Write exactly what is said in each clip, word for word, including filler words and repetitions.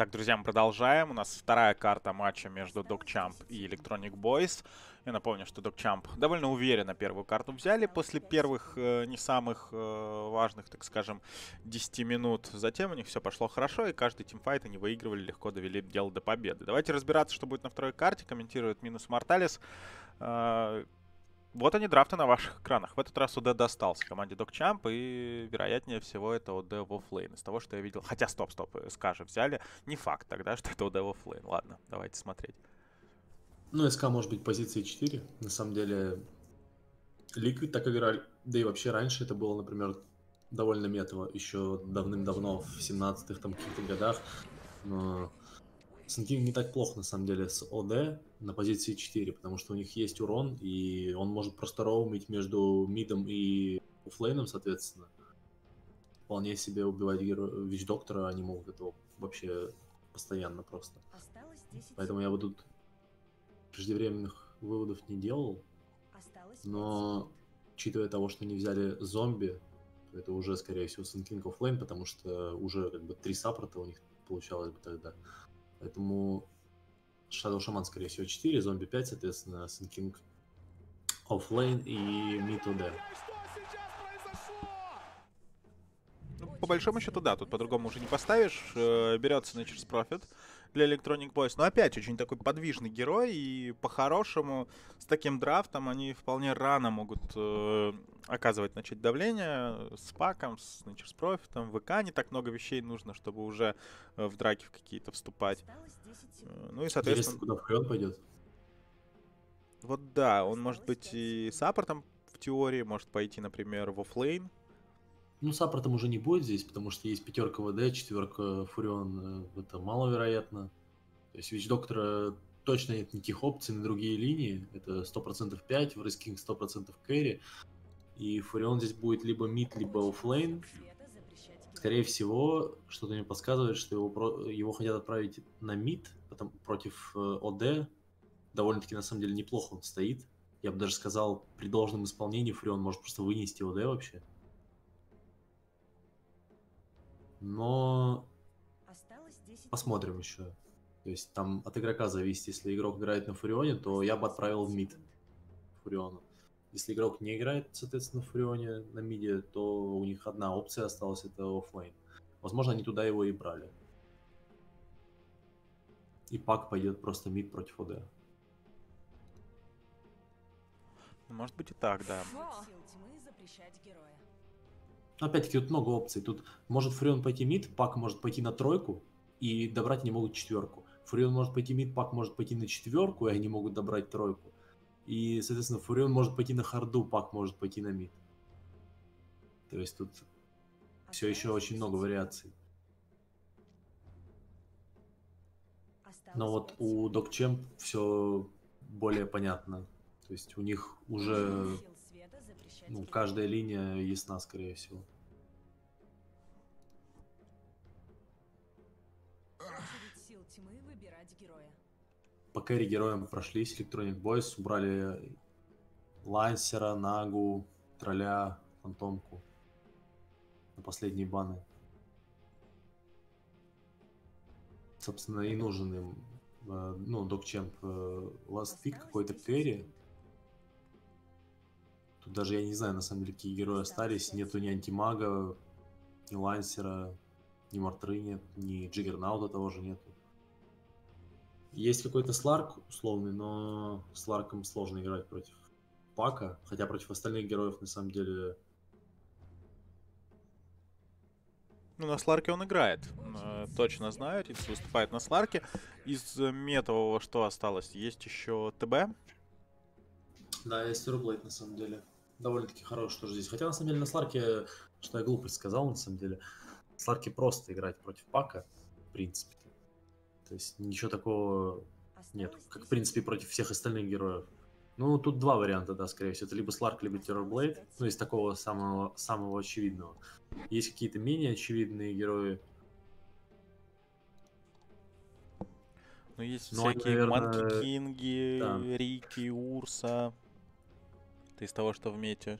Так, друзья, мы продолжаем. У нас вторая карта матча между Догчамп и Electronic Boys. Я напомню, что Догчамп довольно уверенно первую карту взяли после первых э, не самых э, важных, так скажем, десяти минут. Затем у них все пошло хорошо, и каждый тимфайт они выигрывали, легко довели дело до победы. Давайте разбираться, что будет на второй карте. Комментирует Минус Морталес. Э, Вот они, драфты на ваших экранах. В этот раз ОД достался команде Догчамп, и вероятнее всего это ОД в оффлейн. Из того, что я видел. Хотя, стоп, стоп, СК взяли. Не факт тогда, что это ОД в оффлейн. Ладно, давайте смотреть. Ну, СК может быть позиции четыре. На самом деле, Liquid так играли. Да и вообще раньше это было, например, довольно метово. Еще давным-давно, в семнадцатых там каких-то годах. Но Сенкинг не так плохо, на самом деле, с ОД на позиции четыре, потому что у них есть урон, и он может просто роумить между мидом и оффлейном, соответственно. Вполне себе убивать героя Вич-доктора, они могут этого вообще постоянно просто. Поэтому я бы тут преждевременных выводов не делал. Но, учитывая того, что они взяли зомби, то это уже, скорее всего, Сенкинг оффлейн, потому что уже как бы три саппорта у них получалось бы тогда. Поэтому Shadow Shaman, скорее всего, четыре, зомби пять, соответственно, Сенкинг оффлейн и мид ОД. Ну, по большому счету, да, тут по-другому уже не поставишь. Э, берется Nature's Prophet для Electronic Boys. Но опять очень такой подвижный герой, и по-хорошему с таким драфтом они вполне рано могут э, оказывать, начать давление с паком, с Nature's Prophet. В ВК не так много вещей нужно, чтобы уже э, в драки в какие-то вступать. Э, ну и, соответственно... Интересно, куда Фреон пойдет? Вот да, он может быть и саппортом в теории, может пойти, например, в оффлейн. Ну, саппортом уже не будет здесь, потому что есть пятерка ВД, четверка Фурион, это маловероятно. То есть Вич-доктора точно нет никаких опций на другие линии. Это сто процентов пять, в Рейскинг сто процентов кэрри. И Фурион здесь будет либо мид, либо оффлейн. Скорее всего, что-то мне подсказывает, что его, его хотят отправить на мид потом, против э, ОД. Довольно-таки, на самом деле, неплохо он стоит. Я бы даже сказал, при должном исполнении Фурион может просто вынести ОД вообще. Но посмотрим еще. То есть там от игрока зависит. Если игрок играет на Фурионе, то я бы отправил в мид Фуриону. Если игрок не играет, соответственно, в Фурионе на миде, то у них одна опция осталась, это оффлейн. Возможно, они туда его и брали. И пак пойдет просто мид против ОД. Может быть и так, да. Опять-таки, тут много опций. Тут может Фурион пойти мид, пак может пойти на тройку, и добрать они могут четверку. Фурион может пойти мид, пак может пойти на четверку, и они могут добрать тройку. И, соответственно, Фурион может пойти на харду, пак может пойти на мид. То есть тут все еще очень много вариаций. Но вот у Догчамп все более понятно. То есть у них уже ну, каждая линия ясна, скорее всего. По кэрри героям прошлись Electronic Boys, убрали Лансера, Нагу, Тролля, Фантомку на последние баны. Собственно, и нужен им, ну, Догчамп Last Pick, какой-то кэрри. Тут даже я не знаю, на самом деле, какие герои остались. Нету ни антимага, ни Лансера, ни Мортры нет, ни Джиггернаута того же нету. Есть какой-то Сларк условный, но с Сларком сложно играть против пака, хотя против остальных героев на самом деле... Ну, на Сларке он играет. Э, точно знаю, Титс выступает на Сларке. Из метового что осталось? Есть еще ТБ. Да, есть Рублейд на самом деле. Довольно-таки хороший тоже здесь. Хотя на самом деле на Сларке, что я глупость сказал, на самом деле, в Сларке просто играть против пака, в принципе. То есть ничего такого нет, как в принципе против всех остальных героев. Ну, тут два варианта, да, скорее всего. Это либо Сларк, либо Террорблейд. Ну, из такого самого, самого очевидного. Есть какие-то менее очевидные герои. Ну, есть Но они, всякие наверное, Манки Кинги, да. Рики, Урса. Это из того, что в мете.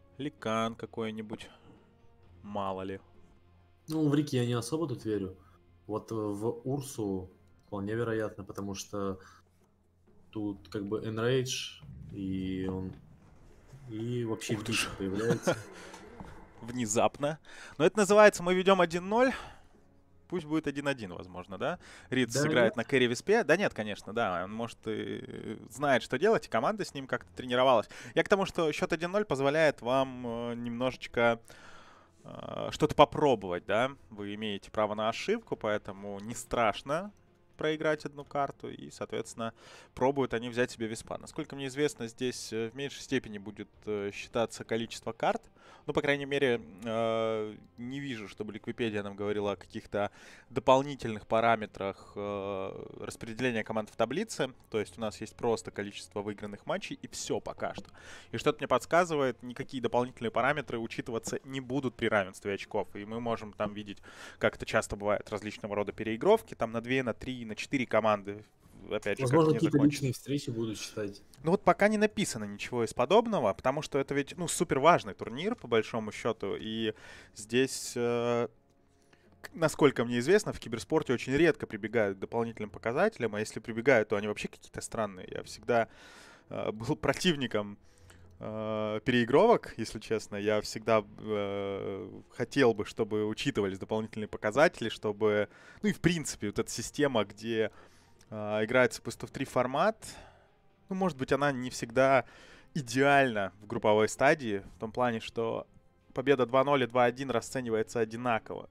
Ликан какой-нибудь. Мало ли. Ну, в Рики я не особо тут верю. Вот в Урсу вполне вероятно, потому что тут как бы Enrage, и он и вообще Ух ты ж. Висп появляется. Внезапно. Но это называется, мы ведем один ноль. Пусть будет один один, возможно, да? Риц Да сыграет нет. на кэрри Виспе. Да нет, конечно, да. Он, может, и знает, что делать, и команда с ним как-то тренировалась. Я к тому, что счет один ноль позволяет вам э, немножечко э, что-то попробовать, да? Вы имеете право на ошибку, поэтому не страшно проиграть одну карту, и, соответственно, пробуют они взять себе Виспа. Насколько мне известно, здесь э, в меньшей степени будет э, считаться количество карт. Ну, по крайней мере, э, не вижу, чтобы Ликвипедия нам говорила о каких-то дополнительных параметрах э, распределения команд в таблице. То есть у нас есть просто количество выигранных матчей, и все пока что. И что-то мне подсказывает, никакие дополнительные параметры учитываться не будут при равенстве очков. И мы можем там видеть, как это часто бывает, различного рода переигровки, там на две, на три, на четыре команды. Опять же, как Возможно, не какие-то закончено. личные встречи будут считать. Ну вот пока не написано ничего из подобного, потому что это ведь, ну, супер важный турнир, по большому счету, и здесь, э, насколько мне известно, в киберспорте очень редко прибегают к дополнительным показателям, а если прибегают, то они вообще какие-то странные. Я всегда э, был противником э, переигровок, если честно. Я всегда э, хотел бы, чтобы учитывались дополнительные показатели, чтобы, ну и в принципе, вот эта система, где э, играется Best of три формат, ну, может быть, она не всегда идеальна в групповой стадии, в том плане, что победа два ноль и два один расценивается одинаково.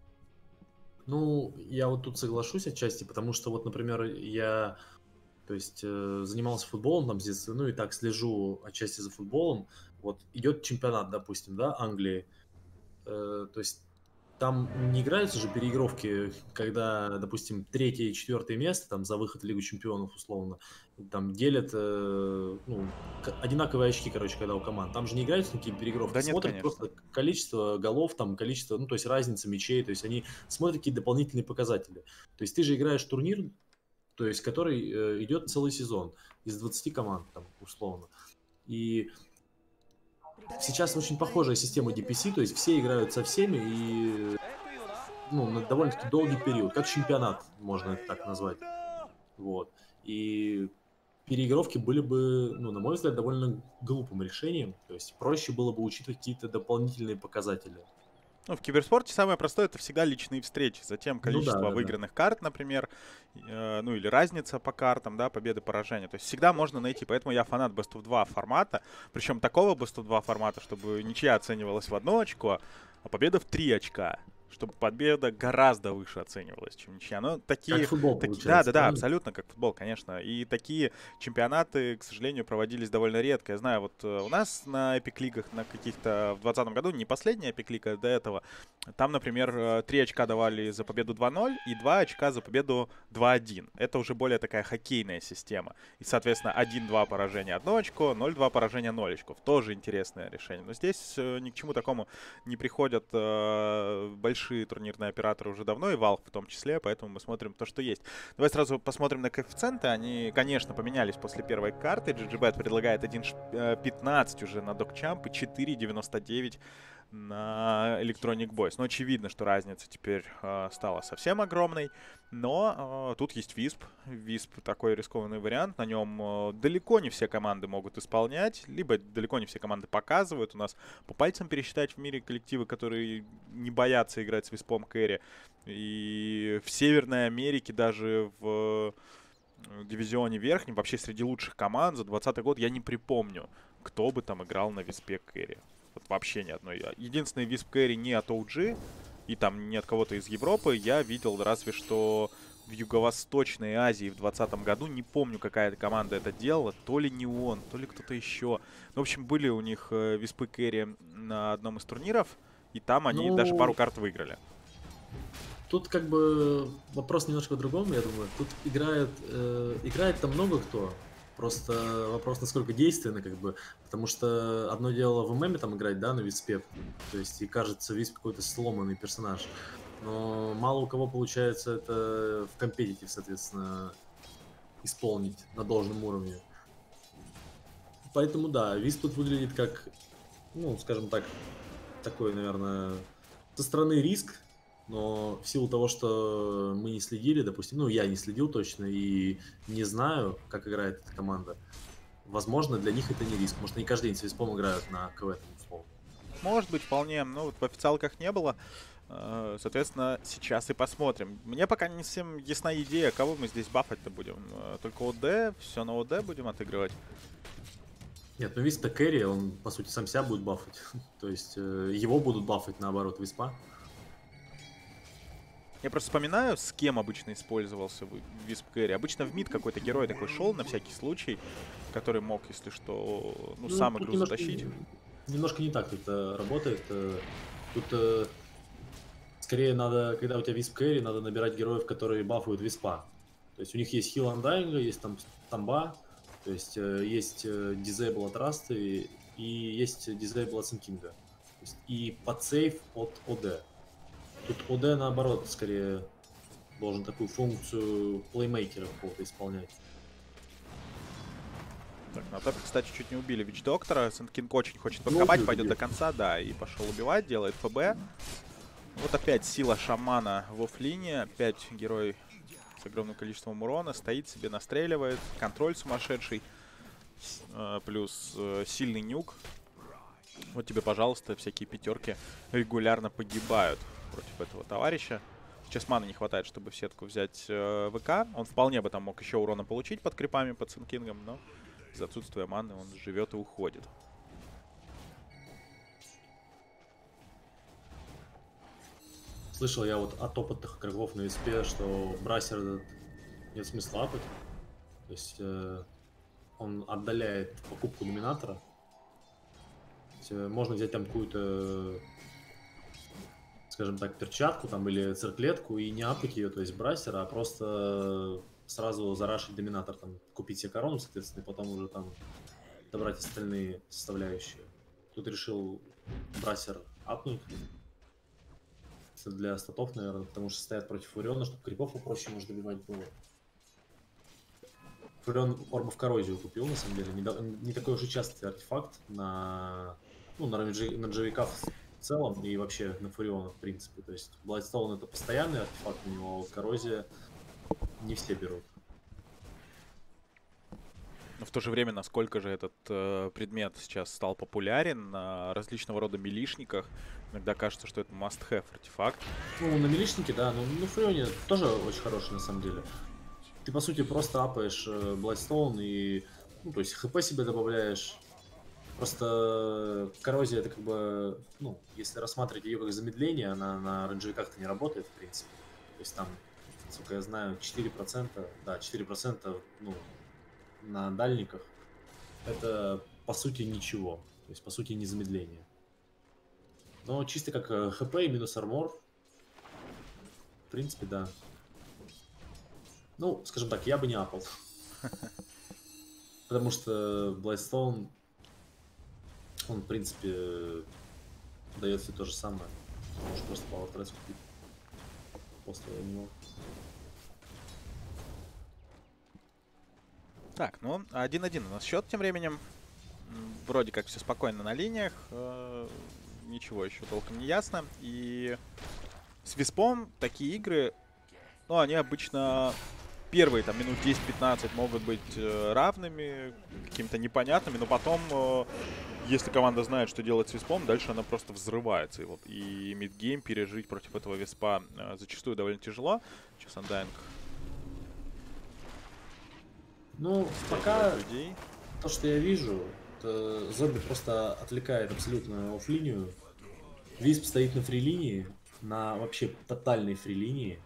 Ну, я вот тут соглашусь отчасти, потому что вот, например, я, то есть, э, занимался футболом там с детства, ну и так слежу отчасти за футболом. Вот идет чемпионат, допустим, да, Англии. Э, то есть там не играются же переигровки, когда, допустим, третье и четвертое место там за выход в Лигу чемпионов условно, там делят э, ну, к- одинаковые очки, короче, когда у команд. Там же не играются никакие переигровки, Да нет, смотрят конечно. просто количество голов, там количество, ну то есть разница мячей, то есть они смотрят какие дополнительные показатели. То есть ты же играешь турнир, то есть который э, идет целый сезон из двадцати команд там условно. И сейчас очень похожая система ди пи си, то есть все играют со всеми и ну, на довольно-таки долгий период, как чемпионат, можно это так назвать. Вот. И переигровки были бы, ну, на мой взгляд, довольно глупым решением. То есть проще было бы учитывать какие-то дополнительные показатели. Ну, в киберспорте самое простое — это всегда личные встречи. Затем Ну да, количество да, да. выигранных карт, например, э, ну или разница по картам, да, победы, поражения. То есть всегда можно найти. Поэтому я фанат Best of два формата. Причем такого Best of два формата, чтобы ничья оценивалась в одно очко, а победа в три очка. Чтобы победа гораздо выше оценивалась, чем ничья. Ну, такие... Как футбол таки- да, получается, да, да, правильно? абсолютно как футбол, конечно. И такие чемпионаты, к сожалению, проводились довольно редко. Я знаю, вот э, у нас на Epic Лигах на каких-то в двадцатом году, не последняя Epic Лига, до этого, там, например, э, три очка давали за победу два ноль и два очка за победу два один. Это уже более такая хоккейная система. И, соответственно, один-два поражения одно очко, ноль-два поражения ноль очков. Тоже интересное решение. Но здесь э, ни к чему такому не приходят э, большие турнирные операторы уже давно, и Valve в том числе, поэтому мы смотрим то, что есть. Давай сразу посмотрим на коэффициенты. Они, конечно, поменялись после первой карты. джи джи бет предлагает один пятнадцать уже на DocChamp и четыре девяносто девять на Electronic Boys. Но очевидно, что разница теперь э, стала совсем огромной. Но э, тут есть Висп. Висп такой рискованный вариант. На нем э, далеко не все команды могут исполнять, либо далеко не все команды показывают. У нас по пальцам пересчитать в мире коллективы, которые не боятся играть с Виспом кэрри. И в Северной Америке даже в дивизионе верхнем, вообще среди лучших команд за двадцатый год я не припомню, кто бы там играл на Виспе кэрри. Вот вообще ни одной. Единственный Висп кэрри не от о джи, и там не от кого-то из Европы, я видел разве что в Юго-Восточной Азии в двадцатом году. Не помню, какая команда это делала. То ли не он, то ли кто-то еще. Ну, в общем, были у них э, Виспы кэрри на одном из турниров, и там они даже пару Ну, карт выиграли. тут как бы вопрос немножко в другом, я думаю. Тут играет, э, играет там много кто. Просто вопрос, насколько действенно, как бы. Потому что одно дело в ММе там играть, да, на Виспе. То есть, и кажется, Висп какой-то сломанный персонаж. Но мало у кого получается это в компетитив, соответственно, исполнить на должном уровне. Поэтому да, Висп тут выглядит как, ну, скажем так, такой, наверное, со стороны риск. Но в силу того, что мы не следили, допустим, ну, я не следил точно и не знаю, как играет эта команда, возможно, для них это не риск. Может, они каждый день с Виспом играют на КВ, там, условно. Может быть, вполне. Ну, вот в официалках не было. Э, Соответственно, сейчас и посмотрим. Мне пока не совсем ясна идея, кого мы здесь бафать-то будем. Э, Только ОД, все на ОД будем отыгрывать. Нет, ну Виспа Керри, он, по сути, сам себя будет бафать. То есть э, его будут бафать, наоборот, Виспа. Я просто вспоминаю, с кем обычно использовался Висп Кэрри. Обычно в мид какой-то герой такой шел на всякий случай, который мог, если что, ну, Ну, сам тут игру немножко, затащить. немножко не так это работает. Э, Тут э, скорее надо, когда у тебя Висп Керри, надо набирать героев, которые бафуют Виспа. То есть у них есть хил андайнга, есть там тамба, то есть э, есть э, дизейбл от Расты и есть дизейбл от Сенкинга. И подсейв от ОД. Тут ОД, наоборот, скорее должен такую функцию плеймейкера какого-то исполнять. Так, на топе, кстати, чуть не убили Вич-доктора. Сент-Кинг очень хочет Ну, подкопать, убьют, пойдет убьют. до конца, да, и пошел убивать, делает ФБ. Вот опять сила шамана в оффлине. Опять герой с огромным количеством урона. Стоит себе, настреливает. Контроль сумасшедший. С- э, Плюс э, сильный нюк. Вот тебе, пожалуйста, всякие пятерки регулярно погибают против этого товарища. Сейчас маны не хватает, чтобы в сетку взять э, ВК. Он вполне бы там мог еще урона получить под крипами, под Сенкингом, но из-за отсутствия маны он живет и уходит. Слышал я вот от опытных игроков на Виспе, что Брасер этот нет смысла апать. То есть э, он отдаляет покупку доминатора. То есть, э, можно взять там какую-то, скажем так, перчатку там или цирклетку и не апать ее, то есть Брасера, а просто сразу зарашить доминатор, там, купить себе корону, соответственно, и потом уже там добрать остальные составляющие. Тут решил Брасер апнуть. Это для статов, наверное, потому что стоят против Фуриона, чтобы крипов попроще можно добивать было. Фурион Орбов Коррозию купил, на самом деле. Не, до- не такой уж и частый артефакт на, ну, на, ранжи- на джевиках в целом и вообще на Фуриона, в принципе. То есть Бладстоун это постоянный артефакт у него, а вот Коррозия не все берут. Но в то же время, насколько же этот э, предмет сейчас стал популярен на различного рода милишниках. Иногда кажется, что это must-have артефакт. Ну, на милишнике, да, но на Фурионе тоже очень хороший, на самом деле. Ты, по сути, просто апаешь э, Бладстоун и, ну, то есть хп себе добавляешь. Просто коррозия это как бы, ну, если рассматривать ее как замедление, она на рейнджевиках-то не работает, в принципе. То есть там, насколько я знаю, четыре процента, да, четыре процента, ну, на дальниках. Это, по сути, ничего. То есть, по сути, не замедление. Но чисто как э, хп и минус армор, в принципе, да. Ну, скажем так, я бы не апал. Потому что Бладстоун, он, в принципе, дает все то же самое. Можешь просто Power Trades купить после него. Так, ну, один-один у нас счет тем временем. М, Вроде как все спокойно на линиях. э, Ничего еще толком не ясно. И с Виспом такие игры, ну, они обычно первые там минут десять-пятнадцать могут быть э, равными, какими-то непонятными, но потом, э, если команда знает, что делать с Виспом, дальше она просто взрывается. И, вот, и мидгейм пережить против этого Виспа э, зачастую довольно тяжело. Сейчас Undying Ну, пока стягивает людей. то, что я вижу, это зомби просто отвлекает абсолютно офф-линию. Висп стоит на фри-линии, на вообще тотальной фри-линии.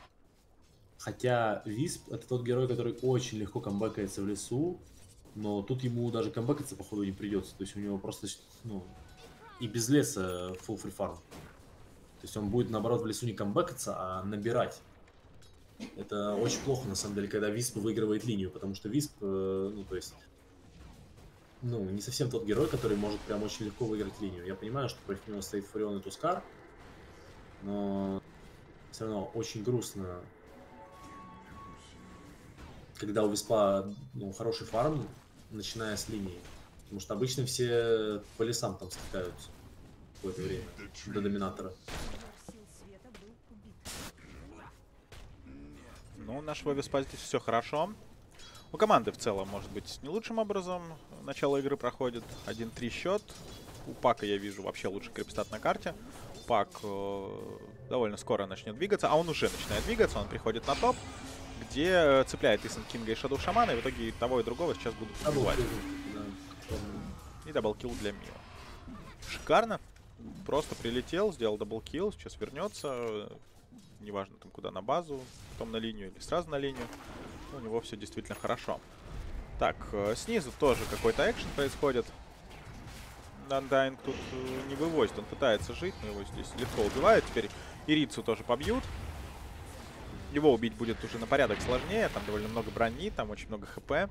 Хотя Висп это тот герой, который очень легко камбэкается в лесу, но тут ему даже камбэкаться, походу, не придется. То есть у него просто, ну, и без леса full free farm. То есть он будет, наоборот, в лесу не камбэкаться, а набирать. Это очень плохо, на самом деле, когда Висп выигрывает линию, потому что Висп, э, ну, то есть, ну, не совсем тот герой, который может прям очень легко выиграть линию. Я понимаю, что против него стоит Фурион и Тускар, но все равно очень грустно, когда у Виспа, ну, хороший фарм, начиная с линии. Потому что обычно все по лесам там скакаются какое-то время до доминатора. Сил света был Ну, у нашего Виспа здесь все хорошо. У команды в целом, может быть, не лучшим образом. Начало игры проходит один-три счет. У Пака, я вижу, вообще лучший крипстат на карте. Пак э, довольно скоро начнет двигаться, а он уже начинает двигаться. Он приходит на топ, где цепляет и Сэн Кинга, и Шадоу Шамана, и в итоге и того и другого сейчас будут убивать. И даблкил для Мио. Шикарно. Просто прилетел, сделал даблкил, сейчас вернется. Неважно, там куда, на базу, потом на линию или сразу на линию. У него все действительно хорошо. Так, э, снизу тоже какой-то экшен происходит. Undying тут э, не вывозит, он пытается жить, но его здесь легко убивают. Теперь Ирицу тоже побьют. Его убить будет уже на порядок сложнее, там довольно много брони, там очень много хп.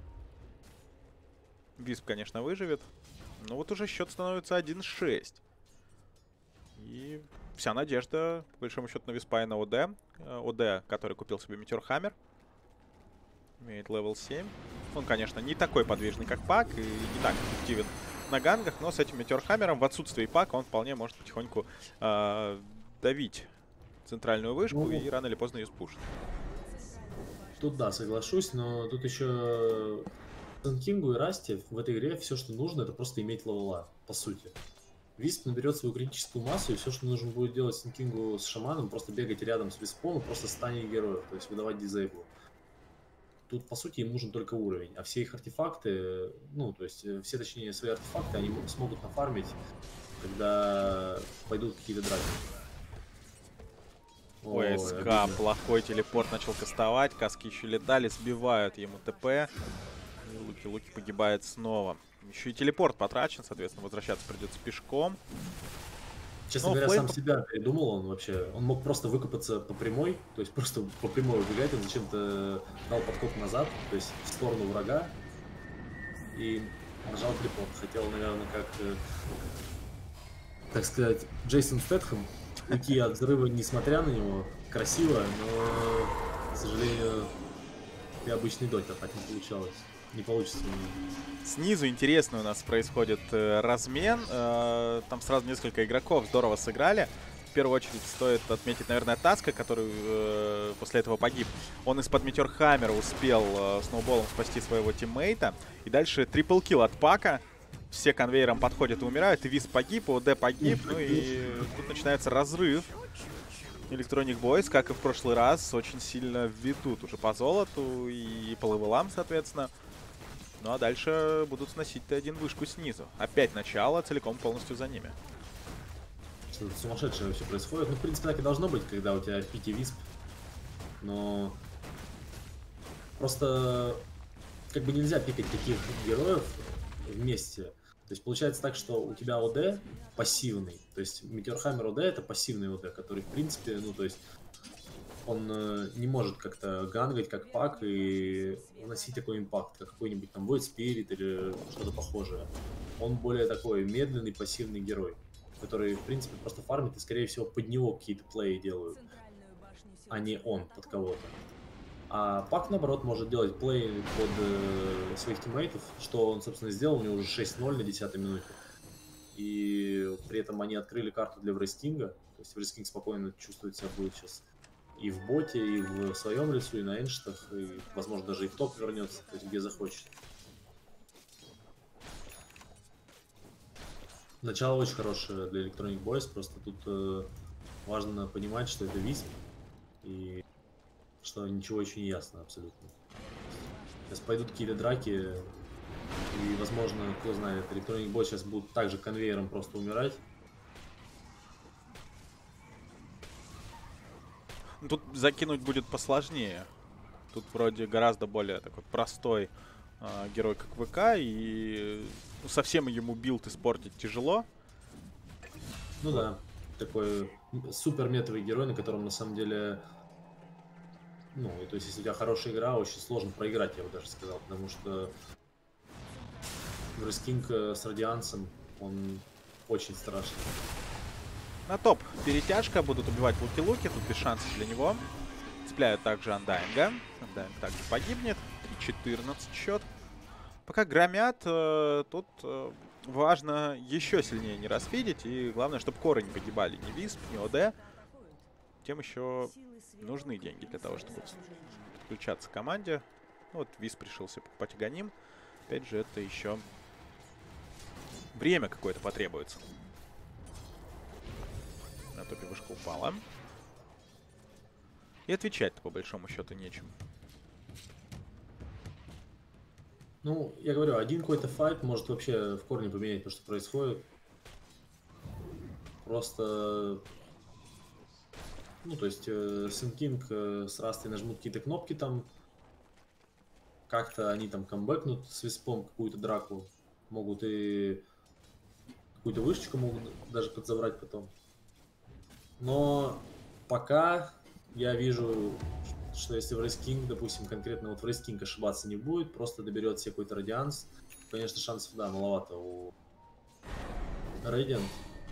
Висп, конечно, выживет. Но вот уже счет становится один-шесть. И вся надежда, по большому счету, на Виспа и на ОД. ОД, который купил себе Метеор Хаммер. Имеет левел семь. Он, конечно, не такой подвижный, как Пак, и не так эффективен на гангах, но с этим Метеор Хаммером в отсутствии Пака он вполне может потихоньку э, давить центральную вышку, ну, и рано или поздно ее спушит. Тут да, соглашусь, но тут еще Сэн Кингу и Расти в этой игре все, что нужно, это просто иметь левела, по сути. Висп наберет свою критическую массу, и все, что нужно будет делать Сэн Кингу с шаманом, просто бегать рядом с Виспом и просто станить героев, то есть выдавать дизейбл. Тут, по сути, им нужен только уровень, а все их артефакты, ну, то есть все, точнее, свои артефакты они смогут нафармить, когда пойдут какие-то драки. Ой, СК, плохой телепорт начал кастовать, каски еще летали, сбивают ему ТП. И Луки-Луки погибает снова. Еще и телепорт потрачен, соответственно, возвращаться придется пешком. Честно Но говоря, флейм... сам себя придумал он вообще. Он мог просто выкопаться по прямой, то есть просто по прямой убегать, он зачем-то дал подход назад, то есть в сторону врага, и нажал телепорт. Хотел, наверное, как, так сказать, Джейсон Стэтхэм уйти от взрыва, несмотря на него. Красиво, но, к сожалению, и обычный дотер так не получалось. Не получится. Снизу интересно у нас происходит э, размен. Э, там сразу несколько игроков здорово сыграли. В первую очередь стоит отметить, наверное, Таска, который э, после этого погиб. Он из-под Метеор Хаммера успел э, сноуболом спасти своего тиммейта. И дальше трипл килл от Пака. Все конвейером подходят и умирают. И Висп погиб, ОД погиб. Ну и тут начинается разрыв. Electronic Boys, как и в прошлый раз, очень сильно ведут уже по золоту и по левелам, соответственно. Ну а дальше будут сносить Т один вышку снизу. Опять начало, целиком полностью за ними. Что-то сумасшедшее все происходит. Ну, в принципе, так и должно быть, когда у тебя пики Висп. Но просто как бы нельзя пикать таких героев вместе. То есть получается так, что у тебя ОД пассивный. То есть Метеор Хаммер ОД это пассивный ОД, который в принципе, ну то есть он э, не может как-то гангать как Пак и вносить такой импакт, как какой-нибудь там Void Spirit или что-то похожее. Он более такой медленный пассивный герой, который в принципе просто фармит и скорее всего под него какие-то плеи делают, а не он под кого-то. А Пак, наоборот, может делать плей под э, своих тиммейтов, что он, собственно, сделал. У него уже шесть ноль на десятой минуте. И при этом они открыли карту для Врестинга. То есть Врестинг спокойно чувствует себя будет сейчас и в боте, и в своем лесу, и на эншитах, и, возможно, даже и в топ вернется, то есть где захочет. Начало очень хорошее для Electronic Boys, просто тут э, важно понимать, что это Висп, и что ничего еще не ясно абсолютно. Сейчас пойдут какие-то драки, и, возможно, кто знает, Electronic Boys сейчас будут также конвейером просто умирать. Тут закинуть будет посложнее. Тут вроде гораздо более такой простой э, герой, как ВК, и ну, совсем ему билд испортить тяжело. Ну вот. Да, такой супер метовый герой, на котором на самом деле... Ну, то есть, если у тебя хорошая игра, очень сложно проиграть, я бы даже сказал, потому что Врестинг с Радиансом, он очень страшный. На топ перетяжка, будут убивать Луки-Луки, тут без шансов для него. Цепляют также Undying. Undying также погибнет, три четырнадцать счет. Пока громят, э, тут э, важно еще сильнее не расфидить, и главное, чтобы коры не погибали, ни Висп, ни ОД. Тем еще нужны деньги для того, чтобы подключаться к команде. Вот Виз пришелся покупать Аганим. Опять же, это еще время какое-то потребуется. На топе вышка упала. И отвечать-то по большому счету нечем. Ну, я говорю, один какой-то файт может вообще в корне поменять то, что происходит. Просто... Ну, то есть, э, Сен Кинг э, с Растой нажмут какие-то кнопки там. Как-то они там камбэкнут с Виспом какую-то драку. Могут и... Какую-то вышечку могут даже подзабрать потом. Но пока я вижу, что если в Race King, допустим, конкретно вот в Race King ошибаться не будет, просто доберет себе какой-то радианс. Конечно, шансов, да, маловато у Radiant.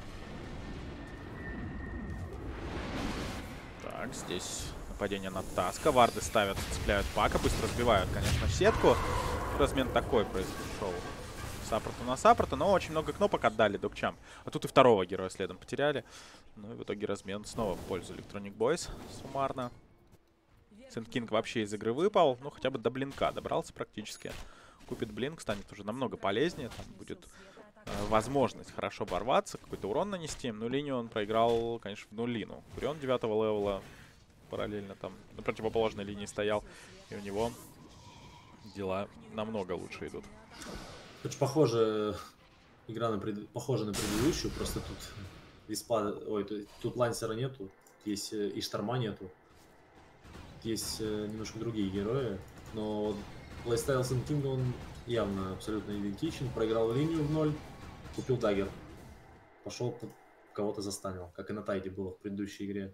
Так, здесь нападение на Таска. Варды ставят, цепляют Пака, быстро сбивают, конечно, сетку. Размен такой произошел. Саппорту на саппорта, но очень много кнопок отдали Докчамп. А тут и второго героя следом потеряли. Ну и в итоге размен снова в пользу Electronic Boys суммарно. Сент Кинг вообще из игры выпал, ну хотя бы до блинка добрался практически. Купит блинк, станет уже намного полезнее. Там будет э, возможность хорошо ворваться, какой-то урон нанести. Но линию он проиграл, конечно, в нулину. Фурион девятого левела параллельно там на противоположной линии стоял. И у него дела намного лучше идут. Очень похоже, игра на пред... похожа на предыдущую, просто тут Виспа, ой, тут, тут Лансера нету, есть и Шторма нету, есть немножко другие герои, но плейстайл Сен Кинга он явно абсолютно идентичен, проиграл линию в ноль, купил даггер, пошел кого-то застанил, как и на Тайде было в предыдущей игре.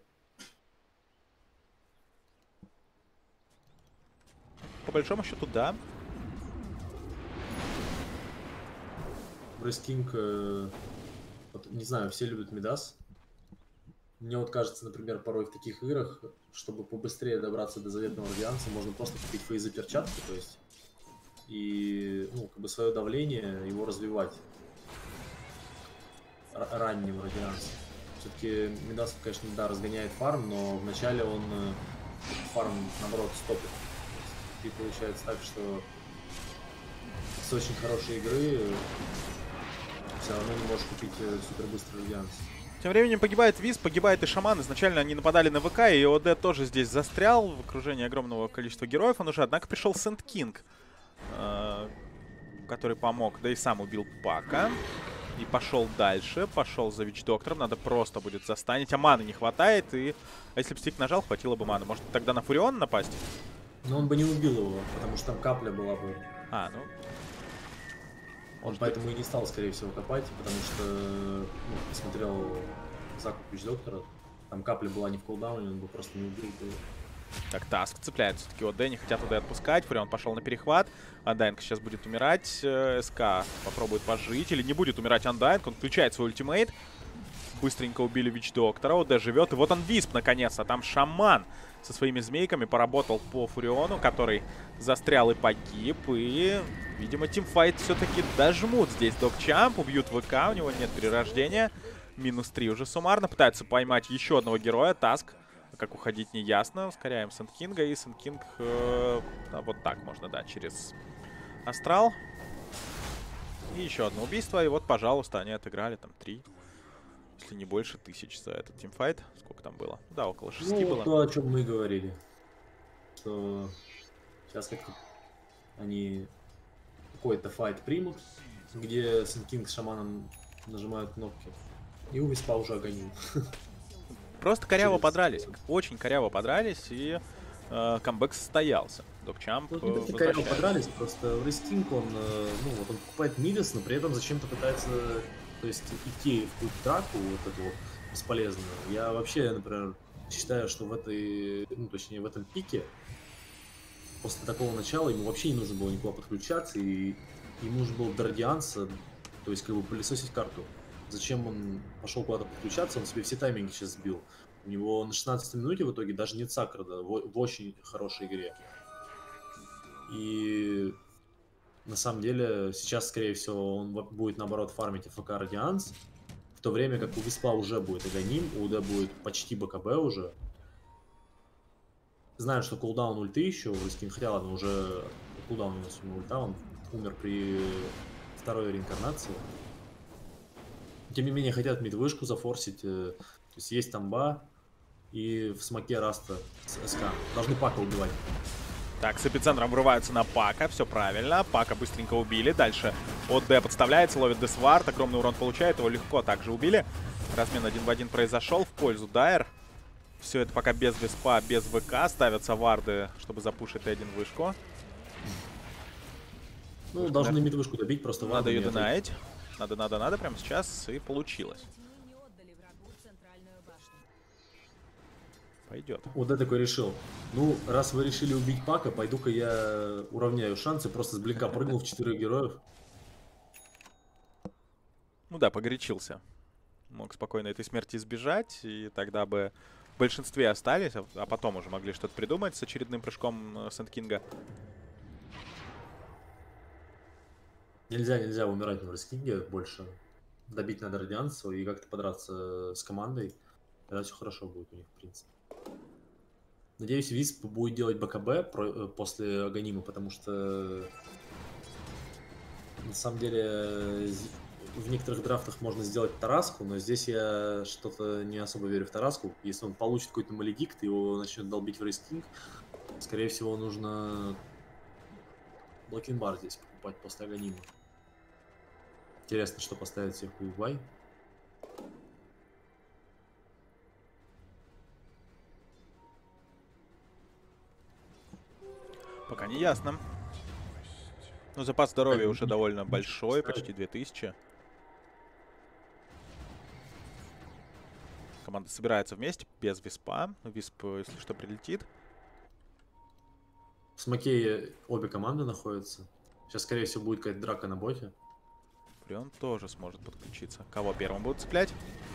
По большому счету, да. Race King, э, вот, не знаю, все любят Мидас. Мне вот кажется, например, порой в таких играх, чтобы побыстрее добраться до заветного радианса, можно просто купить фейзы перчатки, то есть, и, ну, как бы свое давление, его развивать Р ранним радиансом. Все-таки Мидас, конечно, да, разгоняет фарм, но вначале он фарм, наоборот, стопит. И получается так, что с очень хорошей игры все равно не можешь купить супер быстрый радианс. Тем временем погибает Виз, погибает и Шаман. Изначально они нападали на ВК, и ОД тоже здесь застрял в окружении огромного количества героев. Он уже, однако, пришел Сент Кинг, э, который помог, да и сам убил Пака. И пошел дальше, пошел за Вич-доктором. Надо просто будет застанить, а маны не хватает. И а если бы стик нажал, хватило бы маны. Может тогда на Фурион напасть? Но он бы не убил его, потому что там капля была бы. А, ну... Он Может поэтому быть. и не стал, скорее всего, копать, потому что, ну, посмотрел закуп Вич-доктора, там капля была не в кулдауне, он бы просто не убил бы. Так, Таск цепляет все-таки ОД, не хотят ОД отпускать. Фурион пошел на перехват. Андайнг сейчас будет умирать. СК попробует пожить. Или не будет умирать Андайнг. Он включает свой ультимейт. Быстренько убили Вич-доктора. ОД живет. И вот он Висп, наконец-то. Там Шаман со своими змейками поработал по Фуриону, который застрял и погиб. И, видимо, тимфайт все-таки дожмут здесь Докчамп. Убьют ВК. У него нет перерождения. Минус три уже суммарно. Пытаются поймать еще одного героя. Таск. Как уходить, не ясно. Ускоряем Сент Кинга. И Сент Кинг э, да, вот так можно, да, через Астрал. И еще одно убийство. И вот, пожалуйста, они отыграли там три, если не больше, тысяч за этот тимфайт. Сколько там было? Да, около шести ну, было. То, о чем мы и говорили. Что сейчас как-то они какой-то файт примут, где Сент Кинг с Шаманом нажимают кнопки. И у Виспа уже огонил. Просто коряво Через... подрались. Очень коряво подрались, и э, камбэк состоялся. Докчамп Ну, э, не только коряво возвращается. подрались, просто в Race King он, э, ну, вот он покупает Мидас, но при этом зачем-то пытается, то есть, идти в какую-то драку, вот эту вот бесполезную. Я вообще, например, считаю, что в этой, ну, точнее, в этом пике, после такого начала ему вообще не нужно было никуда подключаться, и ему нужно было до радианса, то есть, как бы, пылесосить карту. Зачем он пошел куда-то подключаться, он себе все тайминги сейчас сбил. У него на шестнадцатой минуте в итоге даже нет Сакрада в, в очень хорошей игре. И на самом деле сейчас, скорее всего, он будет наоборот фармить АФК Радианс, в то время как у Виспа уже будет Аганим, у УД будет почти БКБ уже. знаю, что кулдаун ульты еще у Рискинга, хотя ладно, уже кулдаун у нас у ульта, он умер при второй реинкарнации. Тем не менее, хотят мид-вышку зафорсить, э, то есть есть тамба, и в смоке Раста с СК. Должны Пака убивать. Так, с эпицентром врываются на Пака, все правильно. Пака быстренько убили. Дальше ОД подставляется, ловит Десвард, огромный урон получает, его легко также убили. Размен один в один произошел в пользу Дайр. Все это пока без Веспа, без ВК. Ставятся варды, чтобы запушить Т один вышку. Ну, Вышка, должны да? мид-вышку добить, просто Надо ее нет. донаить. Надо, надо, надо, прямо сейчас, и получилось. Пойдет. Вот я такой решил. Ну, раз вы решили убить Пака, пойду-ка я уравняю шансы. Просто с блинка прыгнул в четырех героев. Ну да, погорячился. Мог спокойно этой смерти избежать, и тогда бы в большинстве остались, а, а потом уже могли что-то придумать с очередным прыжком Сэнд Кинга. Нельзя, нельзя умирать на Рискинге больше. Добить надо радианцу и как-то подраться с командой. Тогда все хорошо будет у них, в принципе. Надеюсь, Висп будет делать БКБ про, после Аганима, потому что на самом деле в некоторых драфтах можно сделать Тараску, но здесь я что-то не особо верю в Тараску. Если он получит какой-то Маледикт и его начнет долбить в Рейскинг, скорее всего нужно Блокинбар здесь покупать после Аганима. Интересно, что поставить всех в Уругвай. Пока не ясно. Но запас здоровья Так, уже ничего, довольно ничего большой, поставить. почти две тысячи. Команда собирается вместе, без Виспа. Висп, если что, прилетит. В смоке обе команды находятся. Сейчас, скорее всего, будет какая-то драка на боте. Фреон тоже сможет подключиться. Кого первым будут цеплять?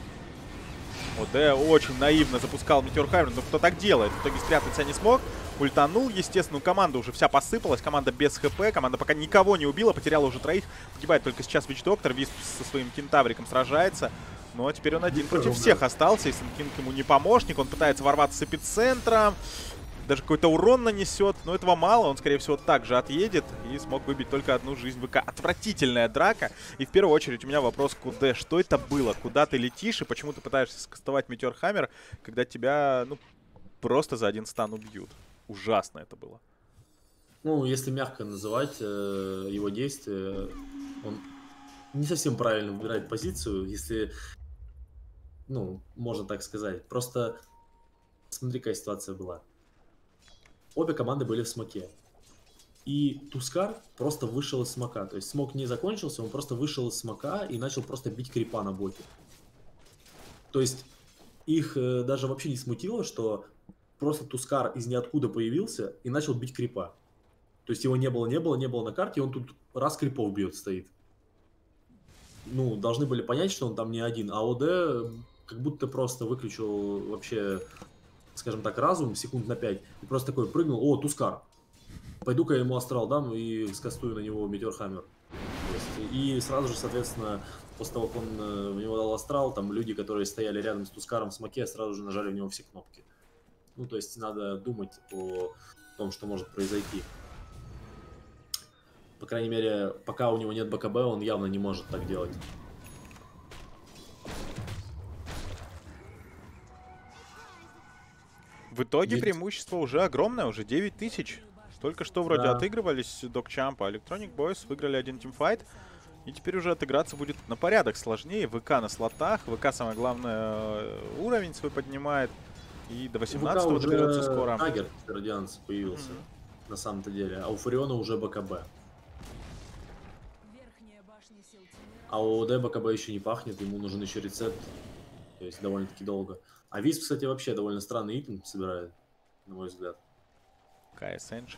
ОД очень наивно запускал Метеор Хаммер, но кто так делает? В итоге спрятаться не смог. Ультанул, естественно, команда уже вся посыпалась. Команда без ХП, команда пока никого не убила, потеряла уже троих. Погибает только сейчас Вич-доктор, Висп со своим кентавриком сражается. Но теперь он один против всех остался, и Сэнд Кинг ему не помощник. Он пытается ворваться с эпицентром. Даже какой-то урон нанесет, но этого мало. Он, скорее всего, также отъедет и смог выбить только одну жизнь ВК. Отвратительная драка. И в первую очередь у меня вопрос к УД. Что это было? Куда ты летишь и почему ты пытаешься скастовать Метеор Хаммер, когда тебя, ну, просто за один стан убьют? Ужасно это было. Ну, если мягко называть э, его действия, он не совсем правильно выбирает позицию, если, ну, можно так сказать. Просто смотри, какая ситуация была. Обе команды были в смоке. И Тускар просто вышел из смока. То есть смок не закончился, он просто вышел из смока и начал просто бить крипа на боте. То есть их э, даже вообще не смутило, что просто Тускар из ниоткуда появился и начал бить крипа. То есть его не было, не было, не было на карте, и он тут раз крипов бьет, стоит. Ну, должны были понять, что он там не один. А ОД как будто просто выключил вообще, скажем так, разум секунд на пять. И просто такой прыгнул: о, Тускар. Пойду-ка я ему астрал дам и скастую на него Метеор Хаммер. И сразу же, соответственно, после того, как он в него дал астрал, там люди, которые стояли рядом с Тускаром в смоке, сразу же нажали в него все кнопки. Ну, то есть надо думать о том, что может произойти. По крайней мере, пока у него нет БКБ, он явно не может так делать. В итоге Ведь... преимущество уже огромное, уже девять тысяч. Только что вроде Да. отыгрывались Докчамп, а Electronic Boys выиграли один тимфайт. И теперь уже отыграться будет на порядок сложнее. ВК на слотах. ВК, самое главное, уровень свой поднимает. И до восемнадцатого доберется скоро. Нагер Радианс появился, mm-hmm. на самом-то деле. А у Фуриона уже БКБ. А у ОД БКБ еще не пахнет, ему нужен еще рецепт. То есть довольно-таки долго. А Висп, кстати, вообще довольно странный итем собирает, на мой взгляд. КСНж.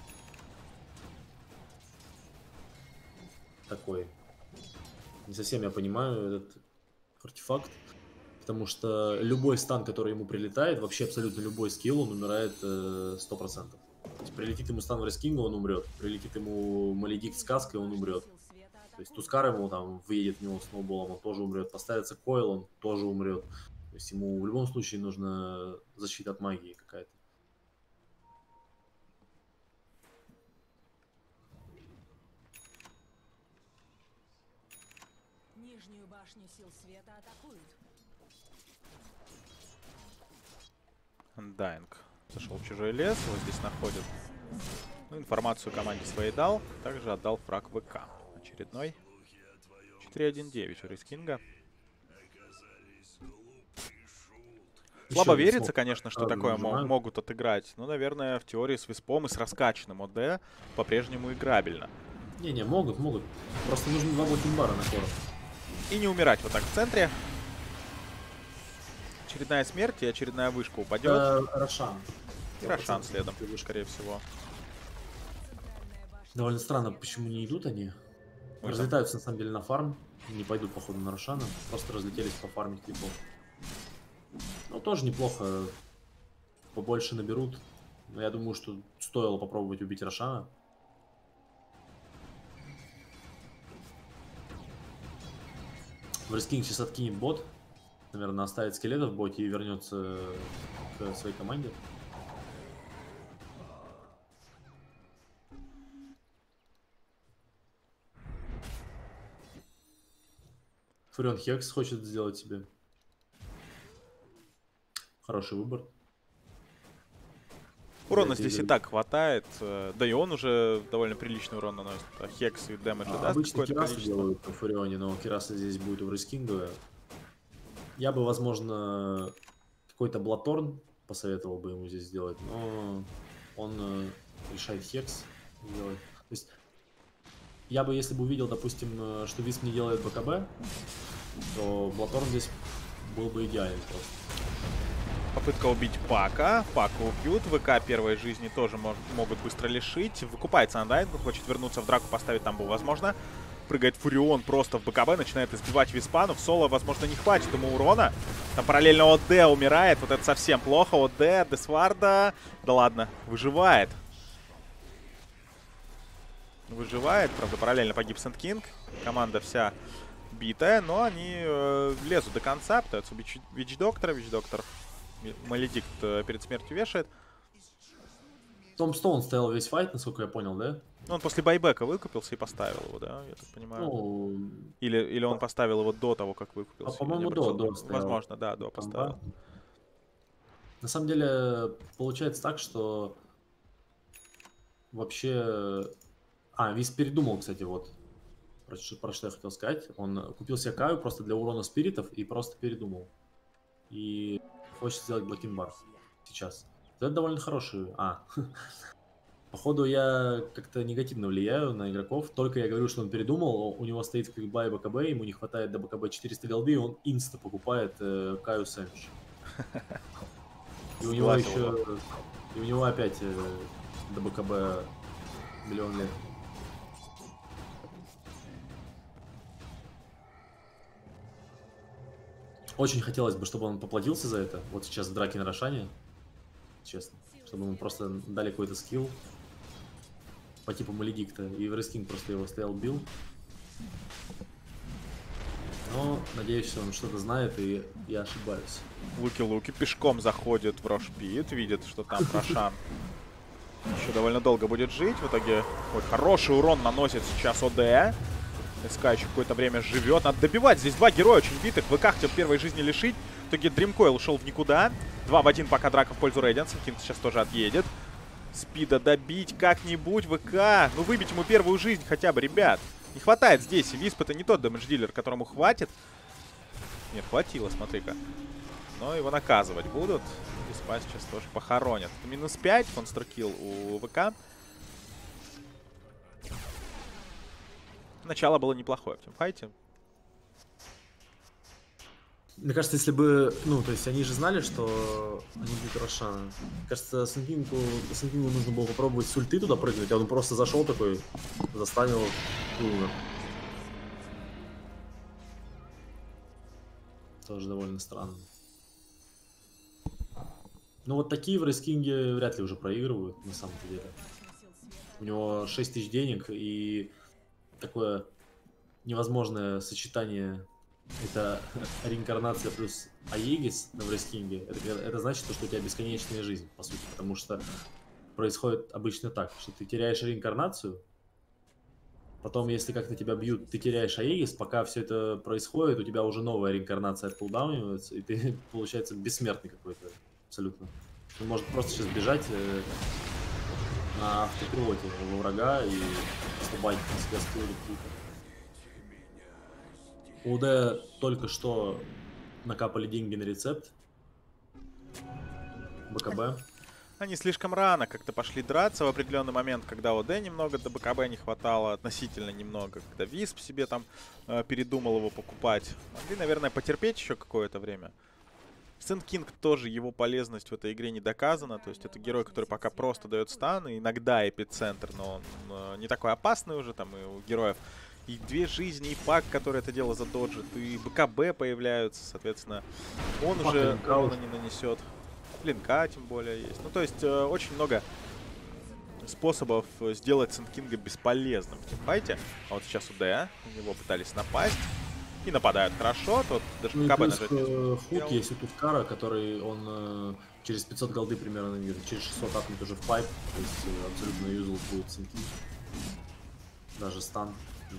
Такой. Не совсем я понимаю этот артефакт. Потому что любой стан, который ему прилетает, вообще абсолютно любой скилл, он умирает э, сто процентов. То есть прилетит ему стан в Рескингу, он умрет. Прилетит ему Маледикт с каской, он умрет. То есть Тускар ему там выедет в него сноуболом, он тоже умрет. Поставится Койл, он тоже умрет. То есть ему в любом случае нужна защита от магии какая-то. Нижнюю башню сил света атакуют. Дайнг зашел в чужой лес, вот здесь находит. Ну, информацию команде своей дал, также отдал фраг ВК. Очередной. четыре один девять у Рейскинга. Слабо верится, конечно, что такое могут отыграть. Но, наверное, в теории с Виспом и с раскачанным ОД по-прежнему играбельно. Не-не, могут, могут. Просто нужно два блокинбара на коров. И не умирать вот так в центре. Очередная смерть и очередная вышка упадет. Э, Рошан. И Рошан следом, скорее всего. Довольно странно, почему не идут они. Ой, разлетаются, на самом деле, на фарм. Не пойдут, походу, на Рошана. Просто разлетелись по фарме клипов. Ну, тоже неплохо. Побольше наберут. Но я думаю, что стоило попробовать убить Рошана. Врескинг сейчас откинет бот. Наверное, оставит скелетов в боте и вернется к своей команде. Фурион Хекс хочет сделать себе. Хороший выбор. Урона здесь и так хватает. Да и он уже довольно приличный урон наносит. А Хекс и дэмэдж А, даст обычно какое-то Кирасы количество. делают на Фурионе, но Кираса здесь будет у Врескинга. Я бы, возможно, какой-то Блаторн посоветовал бы ему здесь сделать, но он э, решает Хекс делать. То есть я бы, если бы увидел, допустим, э, что Висп не делает БКБ, то Блаторн здесь был бы идеален просто. Попытка убить Пака. Пака убьют. ВК первой жизни тоже мож могут быстро лишить. Выкупается Андайн, хочет вернуться в драку, поставить там был возможно. Прыгает Фурион просто в БКБ, начинает избивать Виспа, но в соло, возможно, не хватит ему урона. Там параллельно ОД умирает, вот это совсем плохо. ОД, Десварда, да ладно, выживает. Выживает, правда, параллельно погиб Сент Кинг. Команда вся битая, но они э, лезут до конца, пытаются убить Вич-доктора. Вич-доктор Маледикт э, перед смертью вешает. Том Стоун стоял весь файт, насколько я понял, да? Ну, он после байбека выкупился и поставил его, да, я так понимаю. Ну, или, или он поставил его до того, как выкупился. А, по-моему, до, до стоял. Возможно, да, до поставил. На самом деле, получается так, что вообще... А, Вис передумал, кстати, вот. Про, про что я хотел сказать. Он купил себе Каю просто для урона спиритов и просто передумал. И хочет сделать блокинбар сейчас. Это довольно хороший... А, походу я как-то негативно влияю на игроков. Только я говорю, что он передумал, у него стоит квикбай БКБ, ему не хватает до БКБ четыреста голды, и он инста покупает э, Каю Сэндж. И у него еще... И у него опять э, до БКБ миллион лет. Очень хотелось бы, чтобы он поплатился за это. Вот сейчас в драке на Рошане. Честно. Чтобы ему просто дали какой-то скилл. По типу Маледикта. И Врескинг просто его стоял, бил. Но надеюсь, что он что-то знает, и я ошибаюсь. Луки-Луки пешком заходит в Рошпит. Видит, что там Рошан еще довольно долго будет жить. В итоге ой, хороший урон наносит сейчас ОД. СК еще какое-то время живет. Надо добивать. Здесь два героя очень битых. ВК хотел первой жизни лишить. В итоге Дримкойл ушел в никуда. Два в один пока драка в пользу Рейденса. Кинг сейчас тоже отъедет. Спида добить как-нибудь. ВК. Ну выбить ему первую жизнь хотя бы, ребят. Не хватает здесь. Висп это не тот дэмэдж-дилер, которому хватит. Нет, хватило, смотри-ка. Но его наказывать будут. Виспа сейчас тоже похоронят. Минус пять. Монстр-килл у ВК. Начало было неплохое в тимфайте. Мне кажется, если бы... Ну, то есть они же знали, что они будут Рошана. Мне кажется, Сэнкингу нужно было попробовать с ульты туда прыгнуть, а он просто зашел такой, застанил и умер. Тоже довольно странно. Ну вот такие в Рейскинге вряд ли уже проигрывают, на самом-то деле. У него шесть тысяч денег и такое невозможное сочетание. Это реинкарнация плюс Аегис на Врескинге. Это, это значит, что у тебя бесконечная жизнь, по сути. Потому что происходит обычно так, что ты теряешь реинкарнацию, Потом, если как-то тебя бьют, ты теряешь Аегис, пока все это происходит, у тебя уже новая реинкарнация откулдаунивается, и ты, получается, бессмертный какой-то абсолютно. Он может просто сейчас бежать э, на автопилоте во врага и слабать на себя скиллы какие-то. У УД только что накапали деньги на рецепт. БКБ. Они слишком рано как-то пошли драться в определенный момент, когда ОД немного, до БКБ не хватало, относительно немного, когда Висп себе там э, передумал его покупать. Могли, наверное, потерпеть еще какое-то время. Сэнд Кинг тоже, его полезность в этой игре не доказана, то есть это герой, который пока просто дает стан, и иногда эпицентр, но он э, не такой опасный уже, там и у героев и две жизни, и пак, который это дело задоджит, и БКБ появляются, соответственно, он Пак уже линка урона не нанесет. Линка тем более есть. Ну, то есть, э, очень много способов сделать Сэнд Кинга бесполезным в тимфайте. А вот сейчас УД, на него пытались напасть. И нападают хорошо, тут даже Ну и БКБ плюс нажать не э, успел. хук есть у Тускара, который он э, через пятьсот голды примерно, или через шестьсот апнет уже в пайп, то есть э, абсолютно юзал будет Сэнд Кинг. Даже стан.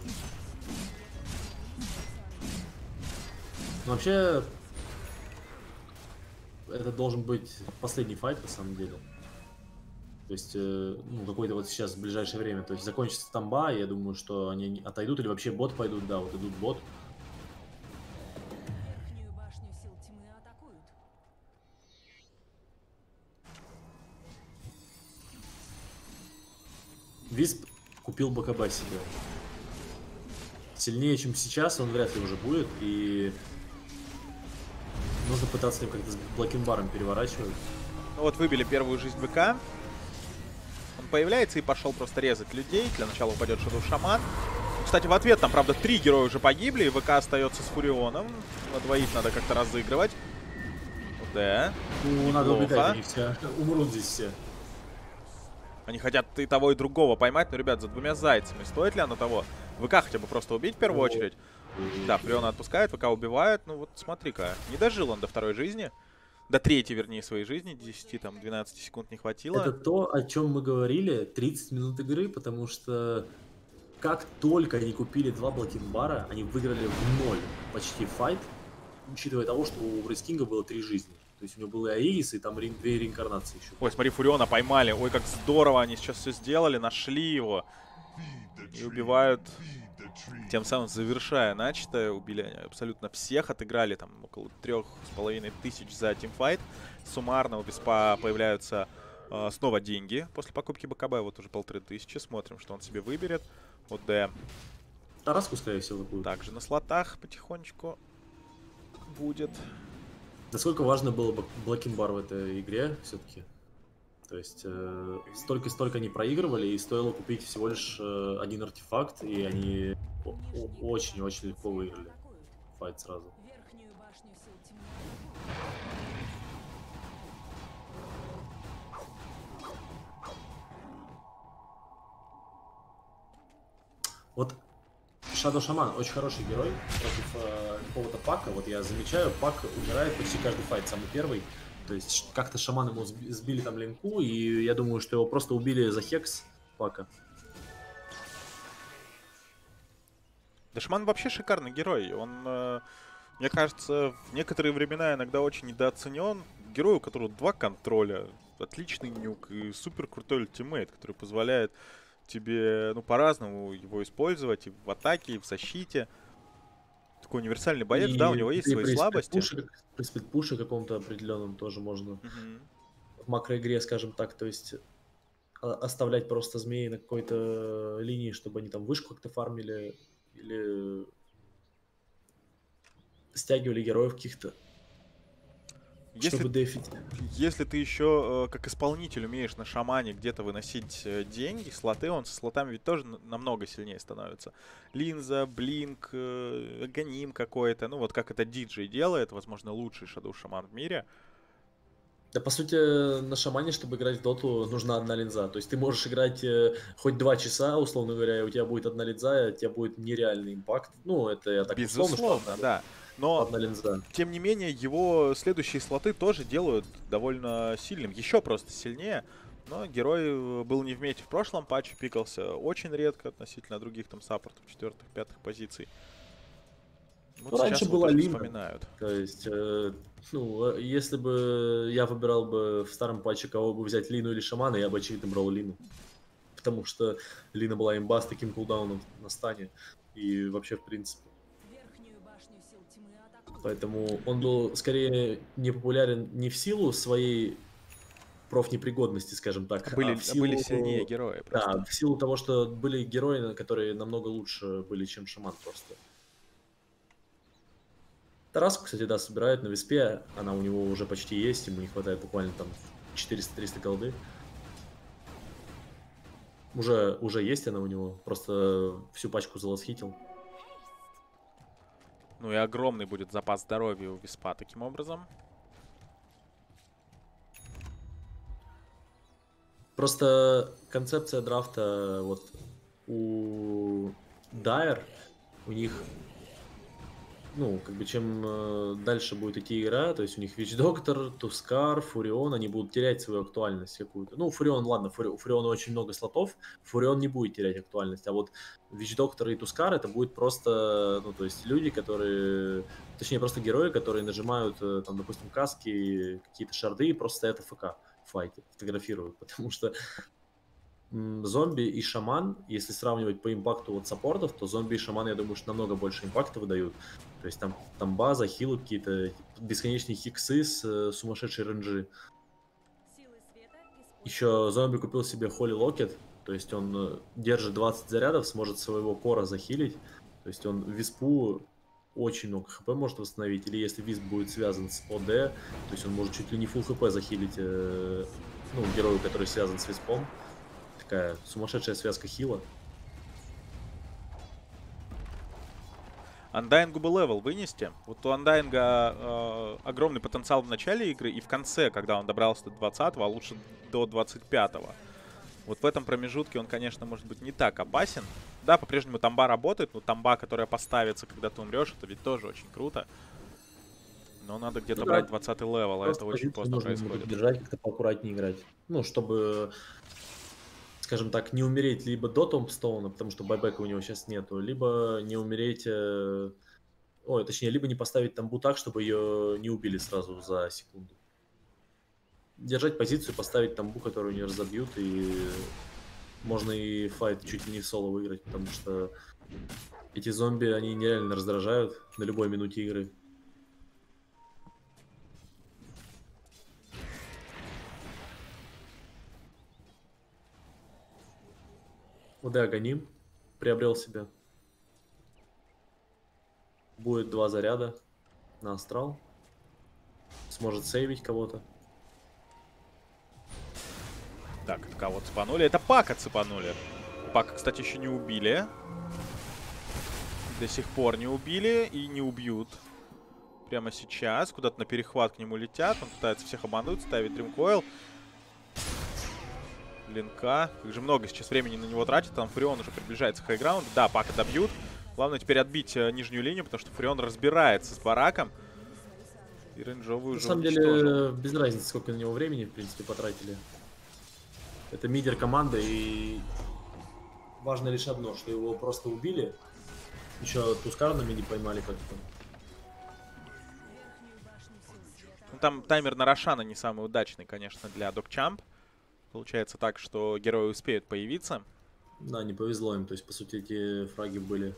Ну, вообще, это должен быть последний файт, на самом деле. То есть, э, ну, какой-то вот сейчас, в ближайшее время. То есть, закончится стамба, я думаю, что они отойдут, или вообще бот пойдут, да, вот идут бот. Верхнюю башню сил тьмы атакуют. Висп купил БКБ себе. Сильнее, чем сейчас, он вряд ли уже будет, и нужно пытаться им как-то с блокинбаром переворачивать. Ну вот выбили первую жизнь ВК. Он появляется и пошел просто резать людей. Для начала упадет Shadow Shaman. Кстати, в ответ там, правда, три героя уже погибли, и ВК остается с Фурионом. На двоих надо как-то разыгрывать. Да. Ну, надо убегать, они все умрут здесь все. Они хотят и того, и другого поймать, но, ребят, за двумя зайцами. Стоит ли оно того? ВК хотя бы просто убить в первую О. очередь. Да, Фуриона отпускает, ВК убивает. Ну вот смотри-ка, не дожил он до второй жизни. До третьей, вернее, своей жизни. десяти, там, двенадцати секунд не хватило. Это то, о чем мы говорили, тридцать минут игры, потому что как только они купили два блокинбара, они выиграли в ноль почти файт, учитывая того, что у Рейскинга было три жизни. То есть у него был и Аегис, и там рин- две реинкарнации еще. Ой, смотри, Фуриона поймали. Ой, как здорово они сейчас все сделали, нашли его. И убивают, тем самым завершая начатое. Убили они абсолютно всех, отыграли там около трех с половиной тысяч за тимфайт. Суммарно у Виспа появляются э, снова деньги после покупки БКБ. Вот уже полторы тысячи. Смотрим, что он себе выберет. ОД Тараску, скорее всего, будет. также на слотах потихонечку будет. Насколько важно было бы блокинбар в этой игре все-таки? То есть э, столько-столько они проигрывали, и стоило купить всего лишь э, один артефакт, и они очень-очень легко выиграли файт сразу. Верхнюю башню сил тьмы Вот Shadow Shaman очень хороший герой против э, какого-то пака. Вот я замечаю, пак умирает почти каждый файт, самый первый. То есть как-то шаман ему сби- сбили там линку, и я думаю, что его просто убили за хекс пака. Да, Шаман вообще шикарный герой. Он, э, мне кажется, в некоторые времена иногда очень недооценен. Герой, у которого два контроля, отличный нюк и супер крутой ультимейт, который позволяет тебе, ну, по-разному его использовать и в атаке, и в защите. Такой универсальный боец, И да, у него есть при- свои при слабости. спидпуше- При спидпуше каком-то определенном тоже можно Мгм. в макроигре, скажем так, то есть а- оставлять просто змеи на какой-то линии, чтобы они там вышку как-то фармили или стягивали героев каких-то, Если чтобы дефить. Если ты еще э, как исполнитель умеешь на шамане где-то выносить э, деньги, слоты, он со слотами ведь тоже н- намного сильнее становится. Линза, Блинк, э, Аганим какой-то. Ну вот как это диджей делает, возможно, лучший Shadow шаман в мире. Да, по сути, на шамане, чтобы играть в доту, нужна одна линза. То есть ты можешь играть э, хоть два часа, условно говоря, и у тебя будет одна линза, и у тебя будет нереальный импакт. Ну, это я так условно, Безусловно, что да. Но, одна линза. тем не менее, его следующие слоты тоже делают довольно сильным. Еще просто сильнее. Но герой э, был не в мете в прошлом патче, пикался очень редко относительно других там саппортов четвертых, пятых позиций. Вот Ну, сейчас раньше его была тоже Лина. вспоминают. То есть, э, ну, э, если бы я выбирал бы в старом патче, кого бы взять, Лину или Шамана, я бы, очевидно, брал Лину. Потому что Лина была имба с таким кулдауном на стане. И вообще, в принципе. Верхнюю башню сил тьмы атакуют. Поэтому он был скорее не популярен не в силу своей профнепригодности, скажем так, Были, а в силу... были сильнее герои просто. Да, в силу того, что были герои, которые намного лучше были, чем Шаман просто. Тараску, кстати, да, собирают на Виспе. Она у него уже почти есть, ему не хватает буквально там четыреста-триста голды. Уже, уже есть она у него, просто всю пачку залосхитил. Ну и огромный будет запас здоровья у Виспа таким образом. Просто концепция драфта вот у Dire, у них, ну, как бы чем э, дальше будет идти игра, то есть у них Witch Doctor, Тускар, Фурион, они будут терять свою актуальность какую-то. Ну, Фурион, ладно, Фури, у Фуриона очень много слотов, Фурион не будет терять актуальность, а вот Witch Doctor и Тускар это будет просто, ну, то есть люди, которые, точнее, просто герои, которые нажимают, э, там, допустим, каски, какие-то шарды и просто стоят АФК в файте, фотографируют, потому что м, зомби и шаман, если сравнивать по импакту вот саппортов, то зомби и шаман, я думаю, что намного больше импакта выдают. То есть там, там база, хилы какие-то, бесконечные хиксы с э, сумасшедшей ренджи. Силы света используют. Еще зомби купил себе Холли Локет, то есть он э, держит двадцать зарядов, сможет своего кора захилить. То есть он виспу очень много хп может восстановить, или если висп будет связан с ОД, то есть он может чуть ли не фулл хп захилить, э, ну, герою, который связан с виспом. Такая сумасшедшая связка хила. Андайнгу бы левел вынести. Вот у Андайнга э, огромный потенциал в начале игры и в конце, когда он добрался до двадцатого, а лучше до двадцать пятого. Вот в этом промежутке он, конечно, может быть не так опасен. Да, по-прежнему тамба работает, но тамба, которая поставится, когда ты умрешь, это ведь тоже очень круто. Но надо где-то Ну, брать да. двадцатый левел, а Просто это очень позицию поздно нужно происходит. держать, как-то поаккуратнее играть. Ну, чтобы, скажем так, не умереть либо до томбстоуна, потому что байбека у него сейчас нету, либо не умереть... э, Ой, точнее, либо не поставить тамбу так, чтобы ее не убили сразу за секунду. Держать позицию, поставить тамбу, которую не разобьют, и можно и файт чуть ли не в соло выиграть, потому что эти зомби, они нереально раздражают на любой минуте игры. ОД Аганим приобрел себе. Будет два заряда на астрал. Сможет сейвить кого-то. Так, это кого цепанули? Это Пака цепанули. Пака, кстати, еще не убили. До сих пор не убили и не убьют. Прямо сейчас. Куда-то на перехват к нему летят. Он пытается всех обмануть, ставит Дримкоил. Линка. Как же много сейчас времени на него тратит. Там Фурион уже приближается к хайграунду. Да, Пака добьют. Главное теперь отбить э, нижнюю линию, потому что Фурион разбирается с бараком. И рейнджовую На уже самом уничтожил. деле, без разницы, сколько на него времени, в принципе, потратили. Это мидер команда, и важно лишь одно, что его просто убили. Еще Тускар на миди поймали как-то. Верхнюю башню сил света. Ну, там таймер на Рошана не самый удачный, конечно, для Докчамп. Получается так, что герои успеют появиться. Да, не повезло им. То есть, по сути, эти фраги были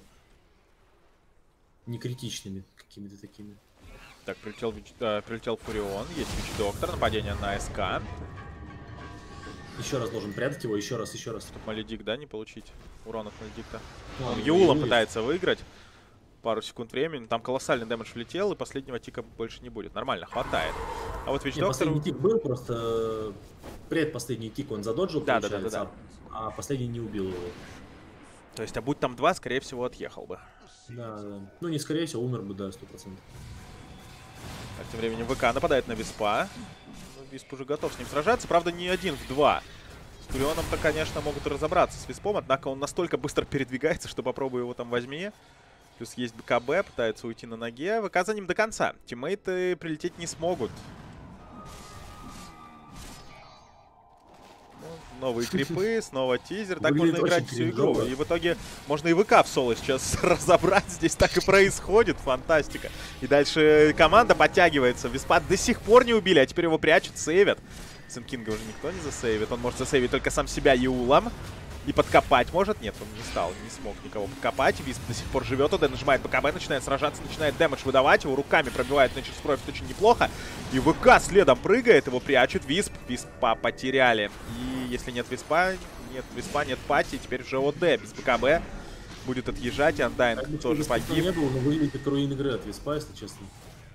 не критичными какими-то такими. Так, прилетел, Вич- э, прилетел Фурион, есть Вич Доктор, нападение на СК. Еще раз должен прятать его, еще раз, еще раз. Тут Маледик, да, не получить урон от Маледикта. Ну, Он ладно, Юлом Юл пытается выиграть. Пару секунд времени. Там колоссальный дэмэдж влетел, и последнего тика больше не будет. Нормально, хватает. А вот Вич Не, Доктор... последний тик был, просто предпоследний тик он задоджил, Да, да, да, получается, да, а последний не убил его. То есть, а будь там два, скорее всего, отъехал бы. Да, да. Ну, не скорее всего, умер бы, да, сто процентов. Так, тем временем ВК нападает на Виспа. Ну, Висп уже готов с ним сражаться. Правда, не один в два. С Фурионом-то, конечно, могут и разобраться с Виспом. Однако он настолько быстро передвигается, что попробуй его там возьми. Плюс есть БКБ, пытается уйти на ноге. ВК за ним до конца. Тиммейты прилететь не смогут. новые крипы, снова тизер. Так Выглядит можно играть очень всю игру. кринжово. И в итоге можно и ВК в соло сейчас разобрать. Здесь так и происходит. Фантастика. И дальше команда подтягивается. Виспа до сих пор не убили, а теперь его прячут, сейвят. Сенкинга уже никто не засейвит. Он может засейвить только сам себя Юлом. И подкопать может? Нет, он не стал, не смог никого подкопать. Висп до сих пор живет. ОД нажимает БКБ, начинает сражаться, начинает дэмэдж выдавать. Его руками пробивает Nature's Profit очень неплохо. И ВК следом прыгает, его прячут. Висп, Виспа потеряли. И если нет Виспа, нет Виспа, нет пати. И теперь уже ОД без БКБ будет отъезжать. И Андайн тоже погиб. Не было, но выглядит как руин игры от Виспа, если честно.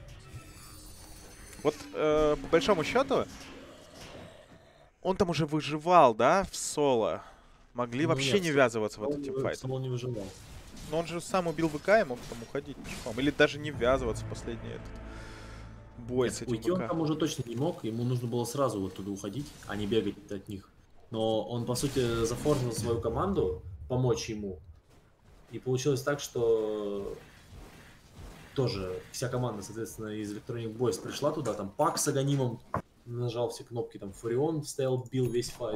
Вот э, по большому счету, он там уже выживал, да, в соло. Могли Ну, вообще нет, не в ввязываться в Он, этот э, тимфайт. сам он не выживал. Но он же сам убил ВК и мог там уходить пешком. Или даже не ввязываться в последний этот бой Нет, с этим уйти он ВК. там уже точно не мог, ему нужно было сразу вот туда уходить, а не бегать от них. Но он, по сути, зафорнил свою команду, помочь ему. И получилось так, что тоже вся команда, соответственно, из Electronic Boys пришла туда, там Пак с Аганимом нажал все кнопки, там Фурион стоял, бил весь файт.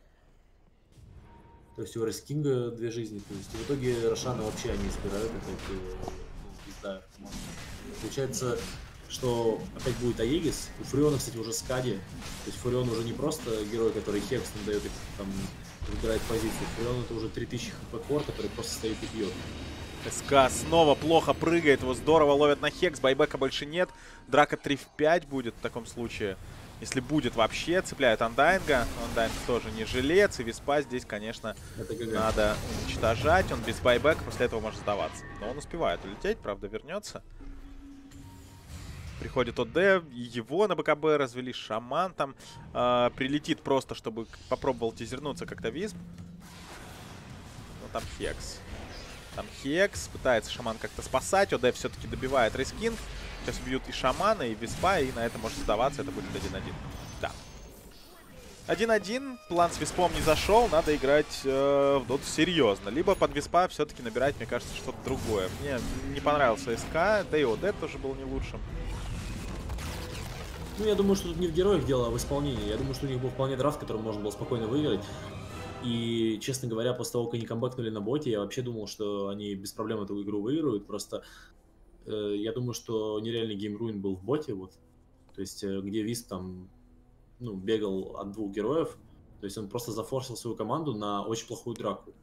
То есть у Рейскинга две жизни. То есть в итоге Рошана вообще они избирают. Это, это, да, получается, что опять будет Аегис. У Фуриона, кстати, уже Скади. То есть Фурион уже не просто герой, который Хекс нам дает, там, выбирает позицию. Фурион это уже три тысячи хп кор, который просто стоит и бьет. СК снова плохо прыгает, его здорово ловят на Хекс, байбека больше нет. Драка три в пять будет в таком случае. Если будет вообще, цепляет Андайнга. Андайнг тоже не жилец, и Виспа здесь, конечно, надо уничтожать. Он без байбека после этого может сдаваться. Но он успевает улететь, правда, вернется. Приходит ОД, его на БКБ развели, шаман там э, прилетит просто, чтобы попробовал тизернуться как-то Висп. Но там Хекс. Там Хекс, пытается шаман как-то спасать, ОД все-таки добивает Рейскинг. Сейчас бьют и шамана, и Виспа, и на это может сдаваться, это будет один один. Да. один один, план с Виспом не зашел, надо играть э, в доту серьезно. Либо под Виспа все-таки набирать, мне кажется, что-то другое. Мне не понравился СК, да и ОД тоже был не лучшим. Ну, я думаю, что тут не в героях дело, а в исполнении. Я думаю, что у них был вполне драфт, который можно было спокойно выиграть. И, честно говоря, после того, как они камбэкнули на боте, я вообще думал, что они без проблем эту игру выиграют. Просто э, я думаю, что нереальный геймруин был в боте, вот. То есть, э, где Висп там, ну, бегал от двух героев. То есть он просто зафорсил свою команду на очень плохую драку.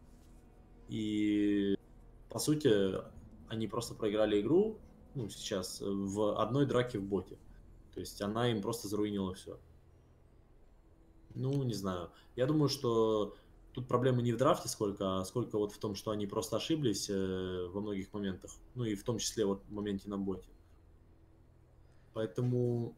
И, по сути, они просто проиграли игру, ну, сейчас, в одной драке в боте. То есть она им просто заруинила все. Ну, не знаю. Я думаю, что тут проблема не в драфте сколько, а сколько вот в том, что они просто ошиблись э, во многих моментах. Ну и в том числе вот в моменте на боте. Поэтому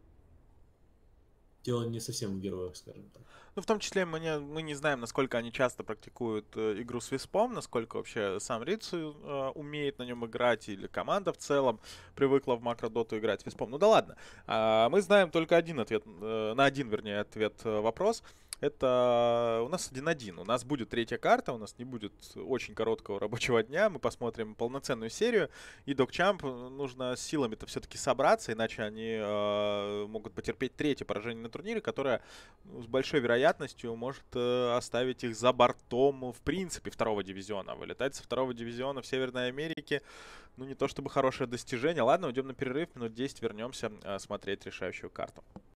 дело не совсем в героях, скажем так. Ну, в том числе мы не, мы не знаем, насколько они часто практикуют э, игру с Виспом, насколько вообще сам Рицу э, умеет на нем играть, или команда в целом привыкла в макродоту играть Виспом. Ну да ладно. А, мы знаем только один ответ, э, на один, вернее, ответ э, вопрос. Это у нас один один. У нас будет третья карта, у нас не будет очень короткого рабочего дня. Мы посмотрим полноценную серию. И Докчамп нужно с силами-то все-таки собраться, иначе они э, могут потерпеть третье поражение на турнире, которое с большой вероятностью может э, оставить их за бортом, в принципе, второго дивизиона. Вылетать со второго дивизиона в Северной Америке, ну не то чтобы хорошее достижение. Ладно, уйдем на перерыв, минут десять вернемся э, смотреть решающую карту.